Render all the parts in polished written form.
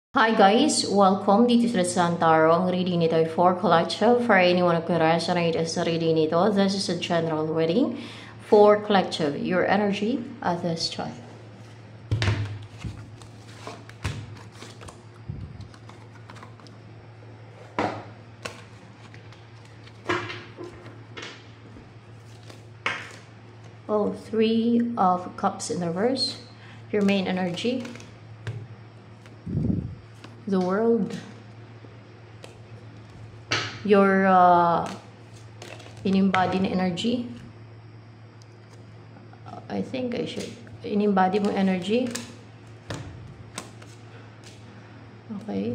Hi guys! Welcome dito sa Santaro. Ang reading nito ay for collective. For anyone who can resonate sa reading nito, this is a general reading for collective. Your energy at this time. Oh, Three of Cups in reverse. Your main energy. The world, your in-embody na energy. I think I should in-embody mo energy. Okay.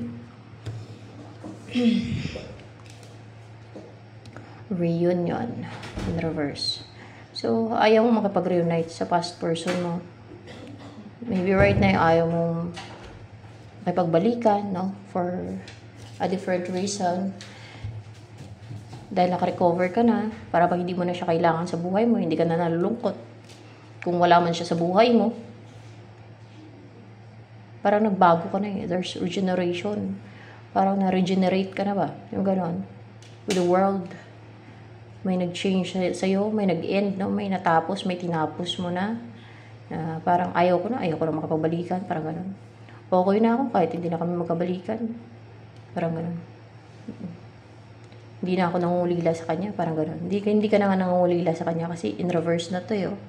Reunion in reverse. So ayaw mo makapag-reunite sa past person mo. Maybe right now ayaw mong pagbalikan, no? For a different reason. Dahil naka-recover ka na, para pag hindi mo na siya kailangan sa buhay mo, hindi ka na nalulungkot. Kung wala man siya sa buhay mo, parang nagbago ka na eh. There's regeneration. Parang na-regenerate ka na ba? Yung ganon. With the world, may nag-change sa'yo, may nag-end, no? May natapos, may tinapos mo na. Parang ayaw ko na makapagbalikan, parang ganon. Okay na ako kahit hindi na kami magkabalikan. Parang gano'n. Hindi na ako nangungulila sa kanya. Parang gano'n. Hindi ka na nga nangungulila sa kanya kasi in reverse na to yun.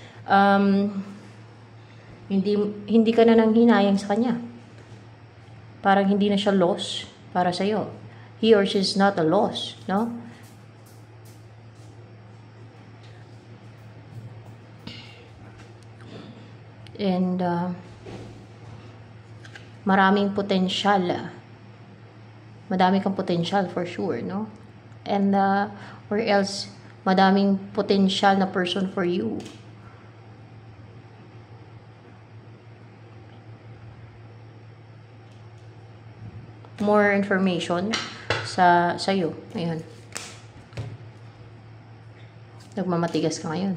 Hindi ka na nang hinayang sa kanya. Parang hindi na siya loss para sa'yo. He or she is not a loss. No? And maraming potential. Madami kang potential for sure, no? And or else madaming potential na person for you. More information sa iyo. Ayun. Nagmamatigas ka ngayon.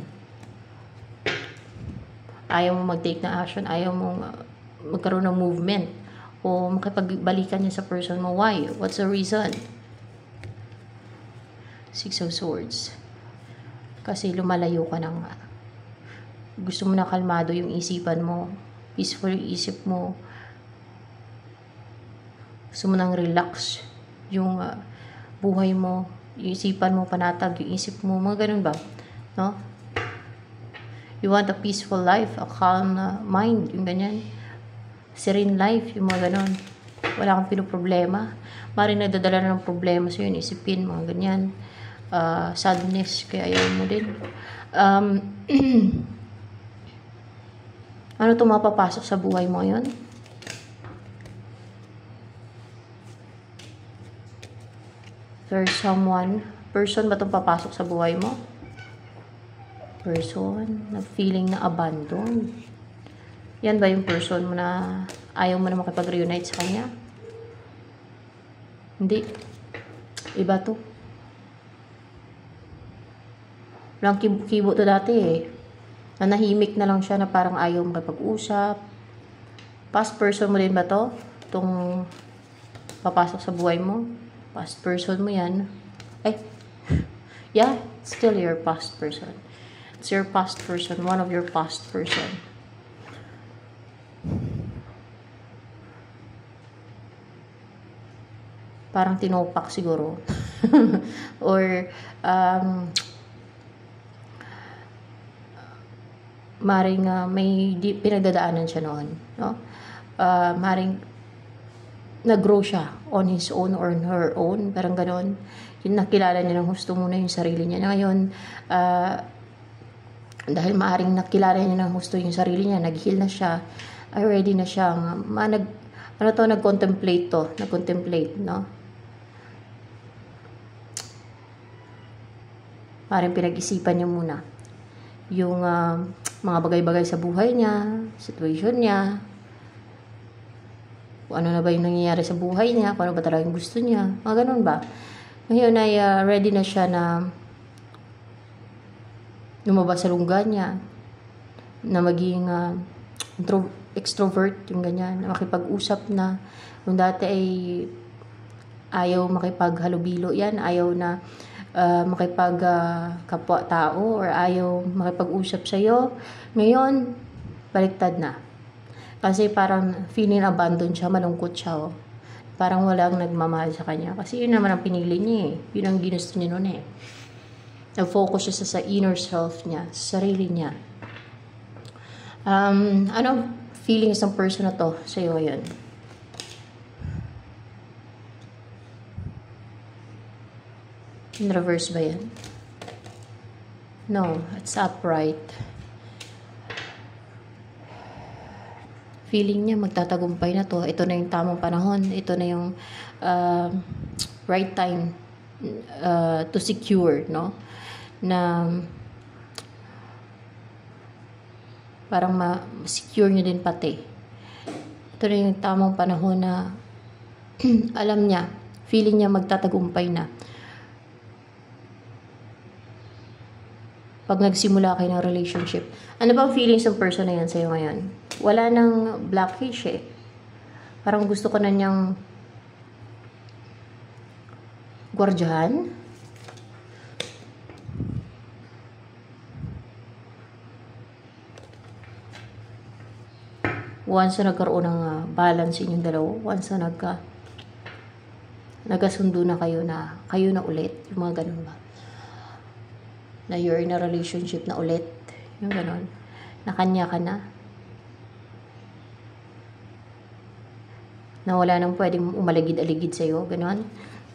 Ayaw mo mag-take na action, ayaw mo magkaroon ng movement o makipagbalikan niya sa person mo. Why? What's the reason? Six of Swords. Kasi lumalayo ka na nga. Gusto mo na kalmado yung isipan mo. Peaceful yung isip mo. Gusto mo nang relax yung buhay mo. Yung isipan mo, panatag yung isip mo. Mga ganun ba? No? You want a peaceful life, a calm mind, yung ganyan. Serene life, yung mga ganon. Wala kang pinoproblema. Maring nagdadala na ng problema sa'yo, isipin, mga ganyan. Sadness, kaya ayaw mo din. Ano itong mapapasok sa buhay mo ngayon? There's someone, person ba itong papasok sa buhay mo? Person na feeling na abandon. Yan ba yung person mo na ayaw mo na makipag-reunite sa kanya? Hindi. Iba to. Walang kibo to dati eh. Nanahimik na lang siya na parang ayaw makipag-usap. Past person mo din ba to? Itong papasok sa buhay mo? Past person mo yan. Ay. Yeah, still your past person. It's your past person, one of your past person. Parang tinopak siguro. Or maring may pinagdadaanan siya noon, no? Maring nag-grow siya on his own or on her own, parang ganon. Yung nakilala niya ng gusto muna yung sarili niya. Ngayon, dahil maaring nakilala niya ng gusto yung sarili niya, nag-heal na siya, ready na siya, nag-contemplate to, no? Maaring pinag-isipan niya muna yung mga bagay-bagay sa buhay niya, situation niya, kung ano na ba yung nangyayari sa buhay niya, kung ano ba talagang gusto niya, mga ganun ba? Ngayon ay ready na siya na lumabas sa lungga niya, na maging extrovert, yung ganyan, makipag-usap na. Kung dati ay ayaw makipaghalubilo yan, ayaw na makipag kapwa-tao or ayaw makipag-usap sa'yo. Ngayon, baliktad na. Kasi parang feeling abandoned siya, malungkot siya. Oh. Parang walang nagmamahal sa kanya. Kasi yun naman ang pinili niya eh. Yun ang ginusto niya noon eh. Nag-focus siya sa inner self niya, sa sarili niya. Anong feelings ng person na to sa'yo ngayon? In reverse ba yan? No, it's upright. Feeling niya magtatagumpay na to. Ito na yung tamang panahon. Ito na yung right time to secure, no? Na parang ma-secure niya din pati. Ito na yung tamang panahon na alam niya, feeling niya magtatagumpay na. Pag nagsimula kayo ng relationship. Ano bang feelings ng person na yan sa'yo ngayon? Wala nang blockage eh. Parang gusto ko na niyang gwardyahan. Once na nagkaroon ng balance inyong dalawa, once na nagkasundo na kayo na ulit, yung mga ganun ba? Na you're in a relationship na ulit, yung ganun, na kanya ka na, na wala nang pwedeng umaligid-aligid sa'yo, ganun.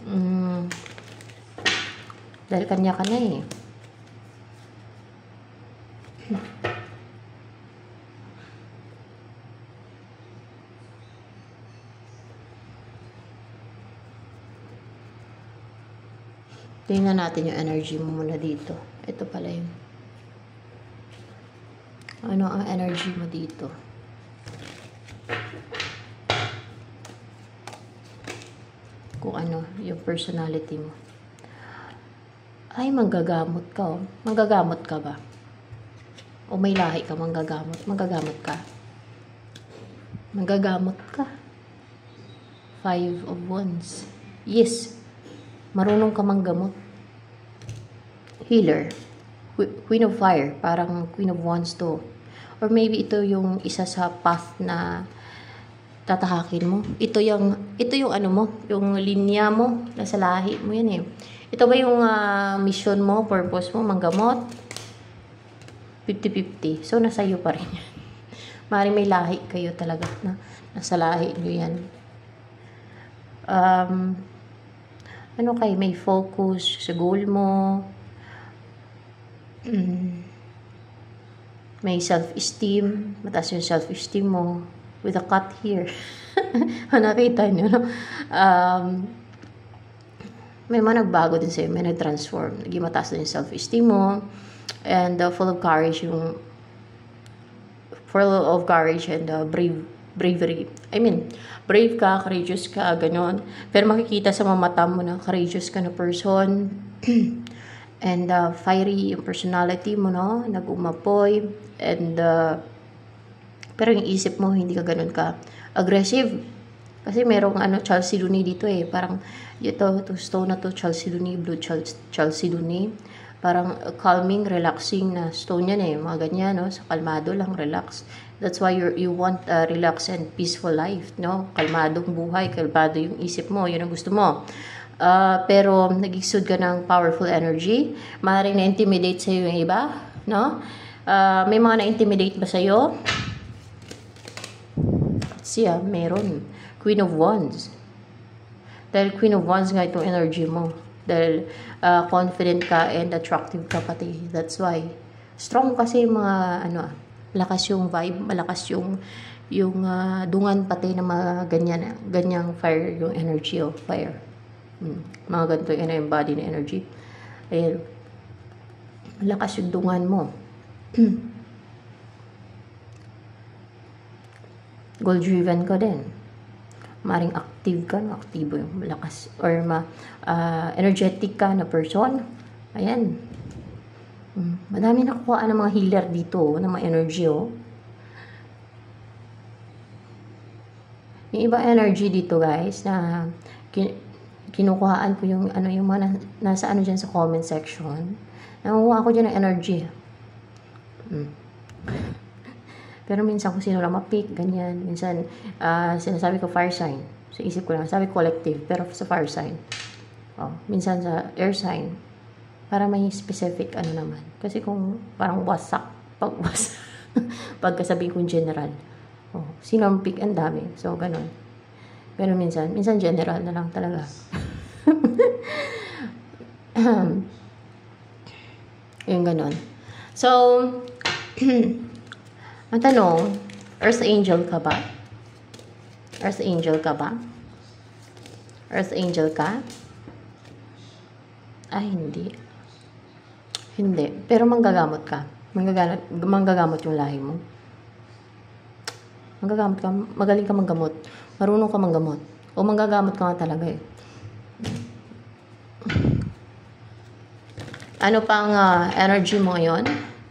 Dahil kanya ka na eh. Tingnan natin yung energy mo muna dito. Ito pala yung ano ang energy mo dito. Kung ano yung personality mo. Ay, manggagamot ka oh. Manggagamot ka ba? O may lahi ka manggagamot? Manggagamot ka? Manggagamot ka? 5 of Wands. Yes. Marunong ka manggamot. Healer. Queen of Fire. Parang Queen of Wands to. Or maybe ito yung isa sa path na tatahakin mo. Ito yung ano mo, yung linya mo, nasa lahi mo yan eh. Ito ba yung mission mo, purpose mo, manggamot? 50-50. So, nasa iyo pa rin yan. Maaaring may lahi kayo talaga na nasa lahi nyo yan. Ano kayo, may focus sa goal mo. May self-esteem. Mataas yung self-esteem mo. With a cut here. Nakita nyo, no? May mga nagbago din sa'yo. May nag-transform. Naging mataas din yung self-esteem mo. And full of courage yung full of courage and bravery. I mean, brave ka, courageous ka, ganon. Pero makikita sa mga mata mo na courageous ka na person. And fiery yung personality mo, no? Nag-umapoy. And pero yung isip mo, hindi ka ganun ka aggressive. Kasi merong chalcedony dito eh. Parang ito stone na to, chalcedony, blue chalcedony. Parang calming, relaxing na stone yan eh. Mga ganyan, no? So, kalmado lang, relax. That's why you want a relaxed and peaceful life, no? Kalmadong buhay, kalmado yung isip mo, yun ang gusto mo. Pero nag-exude ka ng powerful energy. Maaaring na-intimidate sa'yo yung iba, no? May mga na-intimidate ba sa'yo? Siya, meron. Queen of Wands. Dahil Queen of Wands nga itong energy mo. Dahil confident ka and attractive ka pati. That's why. Strong kasi mga lakas yung vibe, malakas yung dungan pati na mga ganyang fire yung energy of fire. Mga ganito yung body na energy. Ayan. Lakas yung dungan mo. Goal-driven ka din. Maring active ka, no? Aktibo yung malakas. Or energetic ka na person. Ayan. Madami nakukuha ng mga healer dito, ng mga energy, oh. Yung ibang energy dito guys na kinukuhaan ko yung ano yung mga nasa ano diyan sa comment section. Nanguha ako diyan ng energy. Pero minsan kung sino lang ma-pick, ganyan. Minsan sinasabi ko fire sign. Sa isip ko lang, sabi collective, pero sa fire sign. Minsan sa air sign. Para may specific ano naman. Kasi kung parang wasak, pagkasabi kong general. Sino ang pick, ang dami. So, ganun. Pero minsan general na lang talaga. Yung ganun. So, ang tanong, Earth Angel ka ba? Earth Angel ka ba? Earth Angel ka? Ay, hindi. Hindi. Pero manggagamot ka. Manggagamot yung lahi mo. Manggagamot ka. Magaling ka manggamot. Marunong ka manggamot. O manggagamot ka nga talaga eh. Ano pang energy mo ngayon?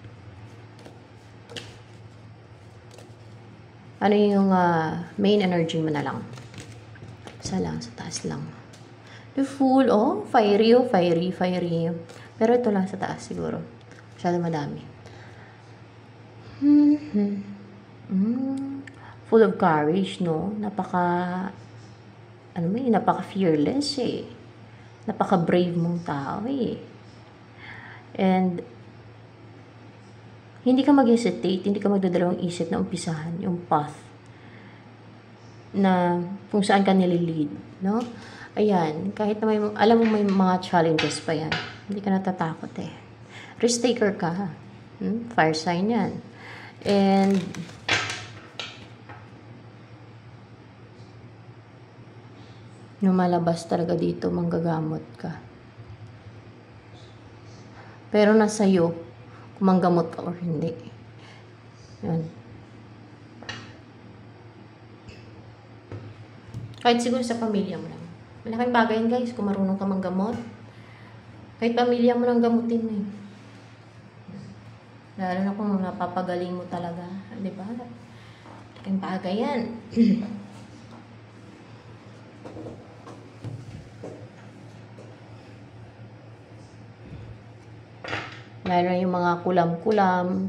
Ano yung main energy mo na lang? Isa lang, sa taas lang. The Fool, fiery, fiery. Pero ito lang sa taas siguro. Masyado madami. Full of courage, no? Napaka-fearless eh. Napaka-brave mong tao eh. And, hindi ka mag-hesitate, hindi ka magdadalawang isip na umpisahan yung path na kung saan ka nililid, no? Ayan, kahit na alam mo may mga challenges pa yan, hindi ka natatakot eh. Risk taker ka, fire sign yan. And, lumalabas talaga dito, manggagamot ka. Pero nasa iyo, kung manggamot ka or hindi. Yan. Kahit siguro sa pamilya mo lang. Malaking bagay yan guys, kung marunong ka manggamot. Kahit pamilya mo lang gamutin mo eh. Lalo na kung napapagaling mo talaga. Di ba? Malaking bagay yan. Mayroon yung mga kulam-kulam,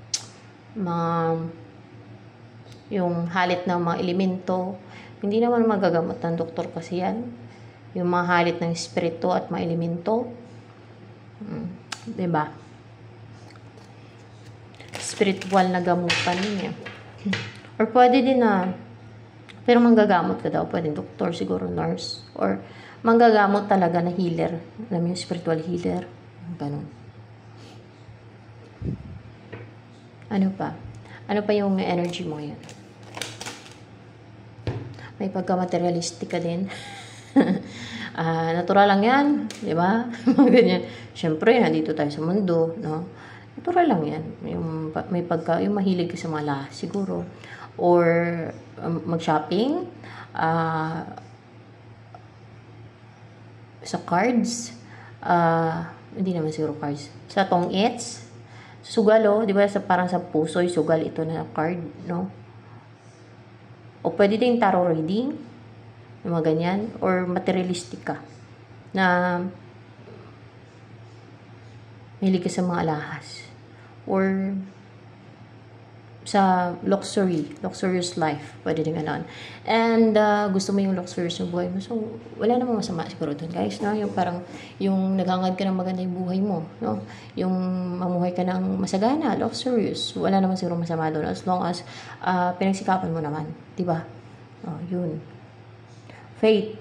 yung halit ng mga elemento. Hindi naman magagamot ng doktor kasi yan. Yung mga halit ng espiritu at mga elemento. Diba? Spiritual na gamutan niya. Or pwede din na, pero manggagamot ka daw. Pwede doktor, siguro nurse. Or manggagamot talaga na healer. Alam mo yung spiritual healer. Ganun. Ano pa? Ano pa yung energy mo yan? May pagka-materialistic ka din. Natural lang yan. Di ba? Ganyan. Siyempre, nandito tayo sa mundo. No? Natural lang yan. Yung mahilig ka sa mga lahas, siguro. Or mag-shopping. Sa cards. Hindi naman siguro cards. Sa tong-its. Sugal, di ba? Parang sa puso, sugal ito na card, no? O pwede din tarot reading, yung mga ganyan, or materialistic ka, na mahilig ka sa mga alahas, or sa luxurious life, pwede din ganon. And gusto mo yung luxurious yung buhay mo, so wala namang masama siguro dun guys, no? Yung parang yung naghangad ka ng maganda yung buhay mo, no? Yung mamuhay ka ng masagana, luxurious, wala naman siguro masama dun as long as pinagsikapan mo naman, diba? Yun. Faith.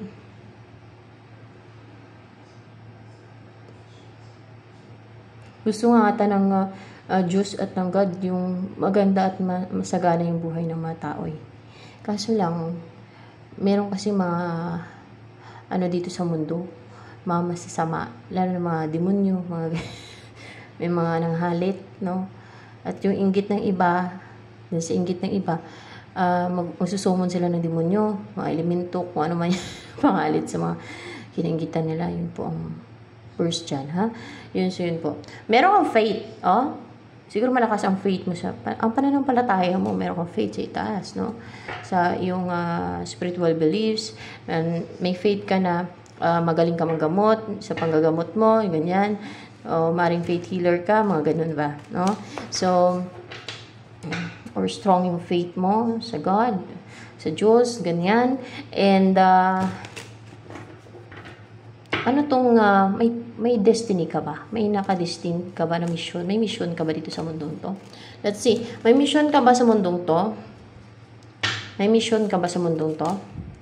Gusto nga ata ng Diyos at ng God yung maganda at masagana yung buhay ng mga tao eh. Kaso lang, meron kasi mga ano dito sa mundo, mga masasama, lalo na mga demonyo, may mga nanghalit, no? At yung inggit ng iba, sa inggit ng iba, magsusumon sila ng demonyo, mga elemento, kung ano man yung pangalit sa mga kininggitan nila, yun po ang verse dyan, ha? Yun, so yun po. Meron kang faith, siguro malakas ang faith mo ang pananampalataya mo, meron kang faith sa itaas, no? Sa iyong spiritual beliefs, and may faith ka na magaling ka manggamot sa panggagamot mo, ganyan. O maring faith healer ka, mga ganun ba, no? So, or strong yung faith mo sa God, sa Diyos, ganyan. And, ano tong, may destiny ka ba? May nakadestined ka ba na mission? May mission ka ba dito sa mundong to? Let's see. May mission ka ba sa mundong to? May mission ka ba sa mundong to?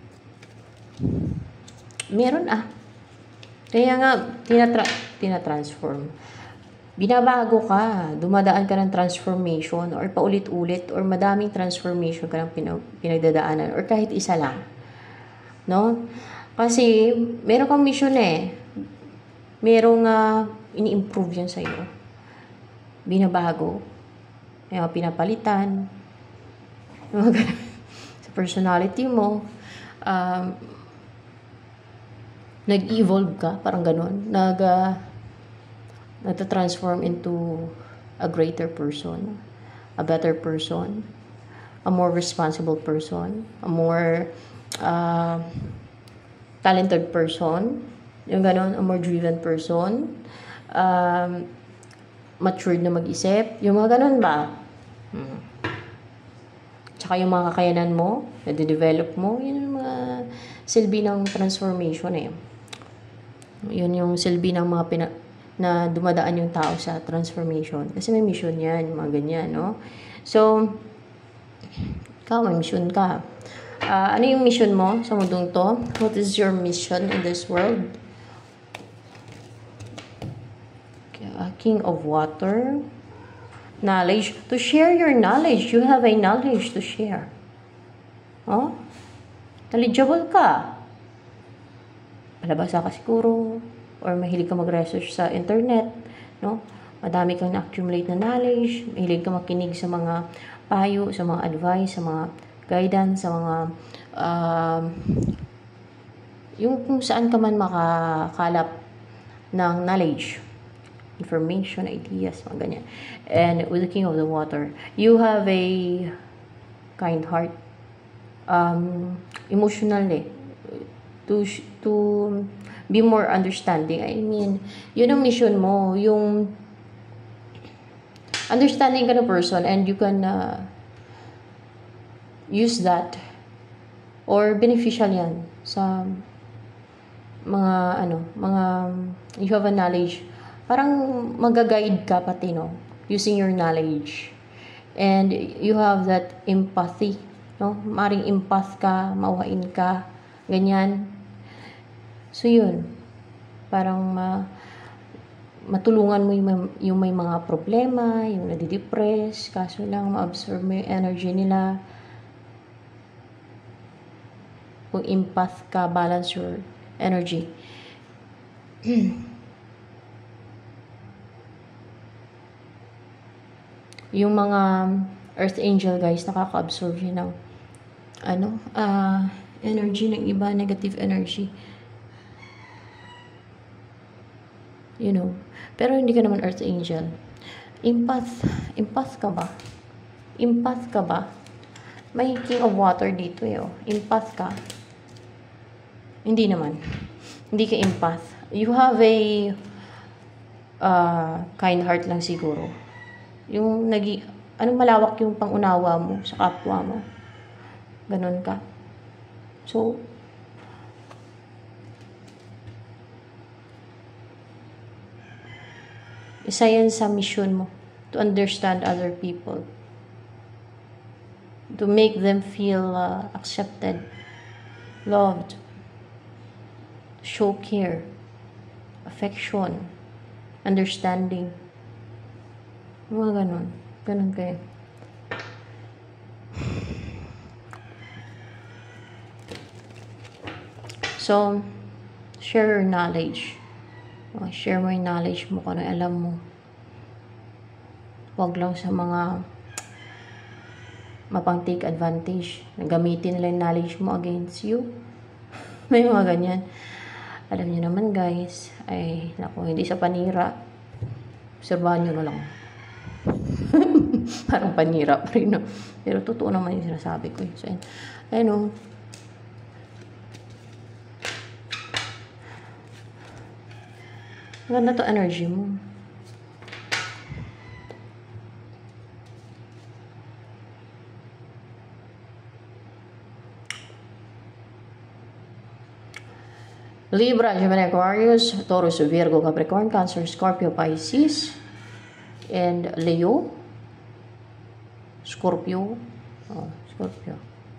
Meron Kaya nga, tinatransform. Binabago ka. Dumadaan ka ng transformation or paulit-ulit or madaming transformation ka ng pinagdadaanan or kahit isa lang. No? Kasi, meron kang mission merong ini-improve yan sa'yo. Binabago. Pinapalitan. Sa personality mo. Nag-evolve ka, parang ganun. Nagta-transform into a greater person, a better person, a more responsible person, a more talented person, yung ganun, a more driven person, matured na mag-isip, yung mga ganun ba? Tsaka yung mga kakayanan mo, na-develop mo, yun yung mga silbi ng transformation Yun yung silbi ng mga na dumadaan yung tao sa transformation. Kasi may mission yan, yung mga ganyan, no? So, ikaw, may mission ka. Ano yung mission mo sa mundong to? What is your mission in this world? King of Water. Knowledge. To share your knowledge. You have a knowledge to share. Oh? Knowledgeable ka. Palabasa ka siguro. Or mahilig ka mag-research sa internet. No? Madami kang na-accumulate na knowledge. Mahilig ka makinig sa mga payo, sa mga advice, sa mga guidance, sa mga yung kung saan ka man makakalap ng knowledge, information, ideas, mga ganyan. And with the King of the Water, you have a kind heart, emotional to be more understanding. I mean, yun ang mission mo, yung understanding ka ng person and you can use that or beneficial yan sa mga you have a knowledge, parang magaguide ka pati, no, using your knowledge, and you have that empathy, no, maring empath ka, mauhain ka, ganyan. So yun, parang matulungan mo yung may mga problema, yung nadidepress, kaso lang ma-absorb mo yung energy nila. Kung empath ka, balance your energy. Yung mga earth angel, guys, nakaka-absorb yun ng energy ng iba, negative energy. You know, pero hindi ka naman earth angel. Empath ka ba? Empath ka ba? May King of Water dito Empath ka? Hindi naman. Hindi ka empath. You have a kind heart lang siguro. Yung malawak yung pangunawa mo sa kapwa mo. Ganon ka. So, isa yan sa mission mo. To understand other people. To make them feel accepted. Loved. Show care. Affection. Understanding. Mga ganon. Ganon kayo. So, share your knowledge. Share mo yung knowledge mo kung ano alam mo. Huwag lang sa mga mapang take advantage. Gamitin nila yung knowledge mo against you. May mga ganyan. Alam niyo naman, guys, ay naku, hindi sa panira. Obserbahan nyo na lang. Parang panira pa rin, no? Pero totoo naman yung sinasabi ko. So, ayun, o. Ganda to energy mo. Libra, Gemini, Aquarius, Taurus, Virgo, Capricorn, Cancer, Scorpio, Pisces, and Leo, Scorpio, Scorpio.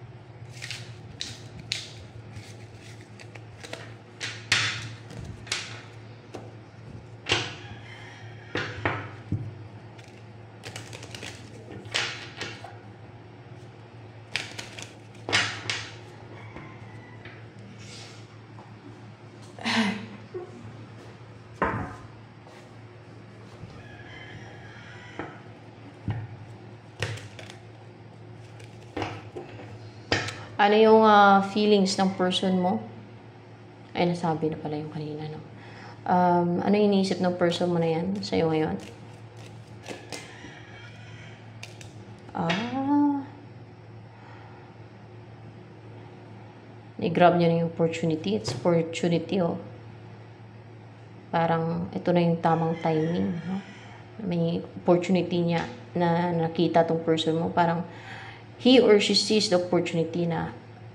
Ano yung feelings ng person mo? Ay, nasabi na pala yung kanina, no? Ano yung iniisip ng person mo na yan sa'yo ngayon? I-grab niya na yung opportunity. It's opportunity, oh. Parang, ito na yung tamang timing, no? May opportunity niya na nakita tong person mo. Parang, he or she sees the opportunity na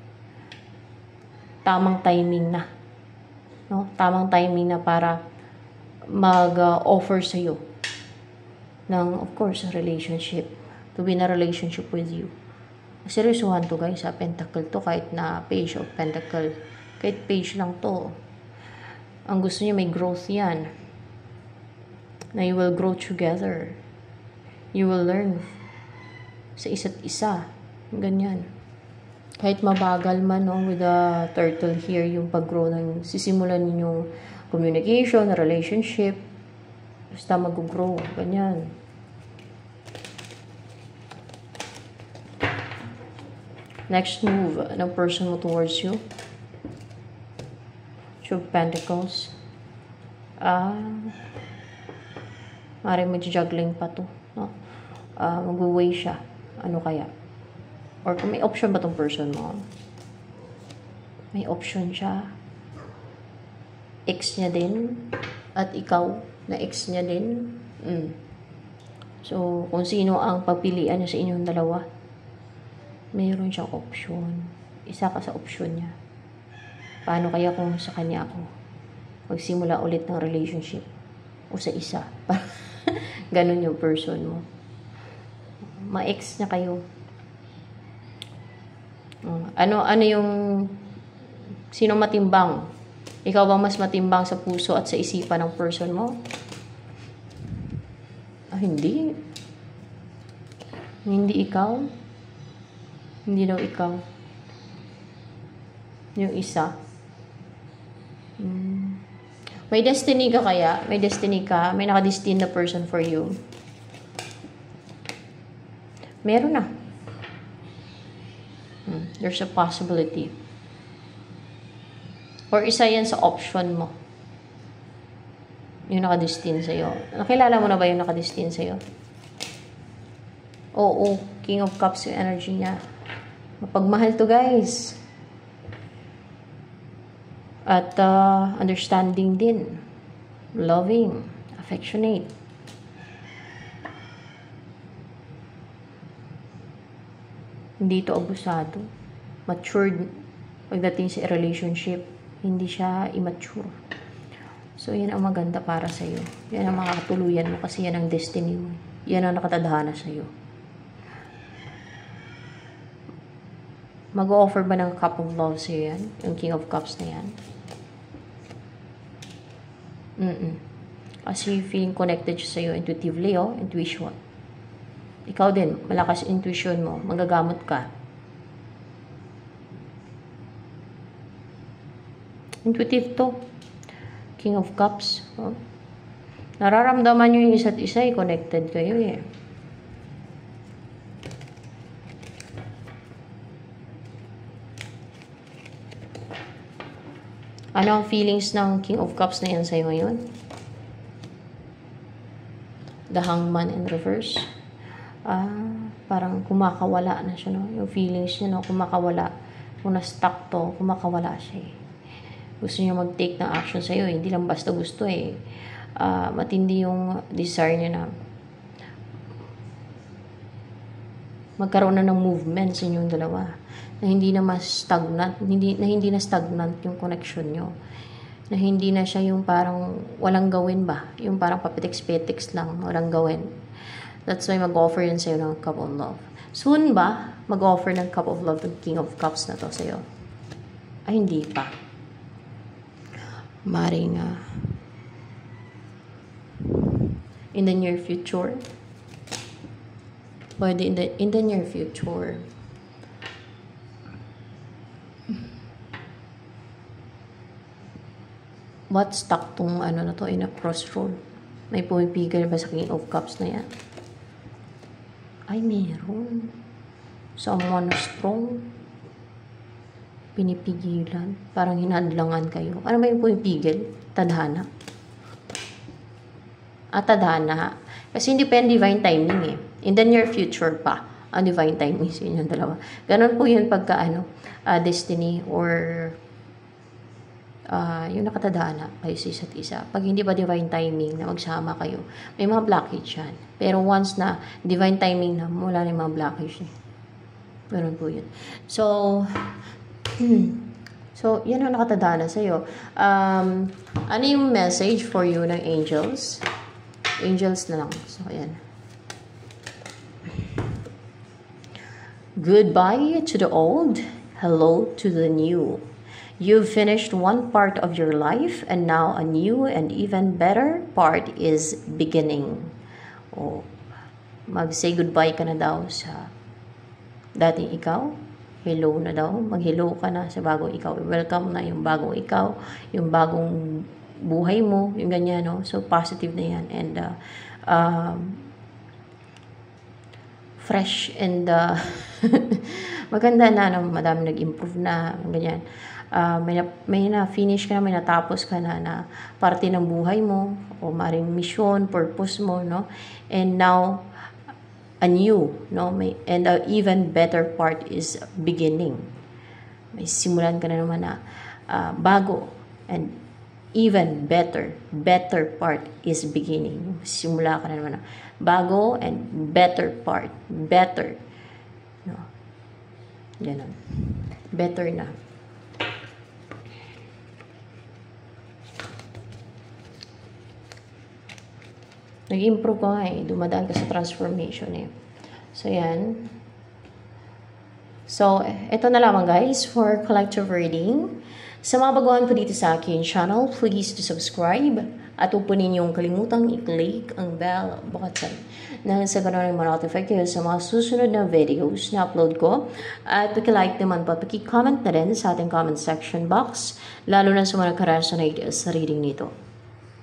tamang timing na. No? Tamang timing na para mag-offer sa'yo ng, of course, a relationship. To be in a relationship with you. Seryosohan to, guys. Pentacle to. Kahit na page of pentacle. Kahit page lang to. Ang gusto niya, may growth yan. Na you will grow together. You will learn sa isa't isa. Ganyan. Kahit mabagal man, no, with the turtle here, yung pag-grow ng sisimulan ninyong communication, relationship, basta mag-grow. Ganyan. Next move ng person mo towards you. Two of Pentacles. Maaaring mag-juggling pa to. No? Mag-weigh siya. Ano kaya? Or kung may option ba tong person mo? May option siya. Ex niya din. At ikaw, na ex niya din. So, kung sino ang pagpilian niya sa inyong dalawa, mayroon siyang option. Isa ka sa option niya. Paano kaya kung sa kanya ako magsimula ulit ng relationship? O sa isa? Ganon yung person mo. Ma-ex niya kayo. Ano yung sino matimbang? Ikaw ba mas matimbang sa puso at sa isipan ng person mo? Hindi. Hindi ikaw. Hindi daw ikaw. Yung isa. May destiny ka kaya? May destiny ka? May nakadestined na person for you? Meron na. There's a possibility. Or isa yan sa option mo. Yung nakadestined sa'yo. Nakilala mo na ba yung nakadestined sa'yo? Oo. King of Cups yung energy niya. Mapagmahal to, guys. At understanding din. Loving. Affectionate. Hindi ito abusado. Matured. Pagdating sa relationship, hindi siya immature. So, yan ang maganda para sa'yo. Yan ang makakatuluyan mo kasi yan ang destiny mo. Yan ang nakatadhana sa'yo. Mag-offer ba ng cup of love sa'yo yan? Yung King of Cups na yan? Kasi feeling connected siya sa'yo intuitively, oh. Intuition. Ikaw din, malakas intuition mo. Magagamot ka. Intuitive to. King of Cups. Oh. Nararamdaman nyo yung isa't isa, connected kayo eh. Ano ang feelings ng King of Cups na yan sa'yo ngayon? The Hangman in reverse. Parang kumakawala na siya, no? Yung feelings niya, no? Kumakawala. Kung na-stuck to, kumakawala siya eh. Gusto niya mag-take ng action sa'yo, hindi lang basta gusto eh. Matindi yung desire niya na magkaroon na ng movement sa inyong dalawa. Na hindi na mas stagnant, hindi na stagnant yung connection nyo. Na hindi na siya yung parang walang gawin ba? Yung parang papitiks-petiks lang, walang gawin. That's why mag-offer yun sa'yo ng Cup of Love. Soon ba, mag-offer ng Cup of Love ng King of Cups na to sa'yo? Ay, hindi pa. Maring in the near future. Pwede in the near future. What stuck tong ano na to in a crossroad? May pumipigil ba sa King of Cups na yan? Ay, meron. Someone strong. Pinipigilan. Parang hinadlangan kayo. Ano ba yung pumipigil? Tadhana. Tadhana. Kasi hindi pa yung divine timing eh. In the near future pa ang divine timing sa inyong dalawa. Ganon po yun pagka destiny or yung nakatadhana kayo sa isa't isa. Pag hindi pa divine timing na magsama kayo, may mga blockage yan. Pero once na divine timing na, wala na yung mga blockage eh. Ganon po yun. So, yan ang nakatadhana sa'yo. Ano yung message for you ng angels? Angels na lang. So, ayan. Goodbye to the old. Hello to the new. You've finished one part of your life and now a new and even better part is beginning. Mag-say goodbye ka na daw sa dating ikaw. Hello na daw. Mag-hello ka na sa bagong ikaw. Welcome na yung bagong ikaw. Yung bagong buhay mo. Yung ganyan, no? So, positive na yan. And, fresh and, maganda na, no? Madami nag-improve na. Ganyan. May na-finish ka na, may natapos ka na parte ng buhay mo. O maring mission, purpose mo, no? And now, a new, no? And an even better part is beginning. May simulan ka na naman na bago and even better part is beginning. Simula ka na naman na bago and better part, better, no? Ganun. Better na. Nag-improve ka eh. Dumadaan ka sa transformation eh. So, yan. So, ito na lamang guys for collective reading. Sa mga baguhan po dito sa akin channel, please to subscribe. At huwag po ninyong kalimutang i-click ang bell button na sa ganun ay ma-notify kayo sa mga susunod na videos na upload ko. At paki-like naman po, paki-comment na rin sa ating comment section box, lalo na sa mga nakaresonate sa reading nito.